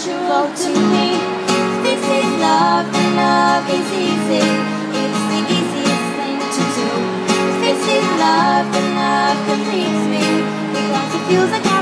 natural to me. This is love, and love is easy. It's the easiest thing to do. This is love, and love completes me, because it feels like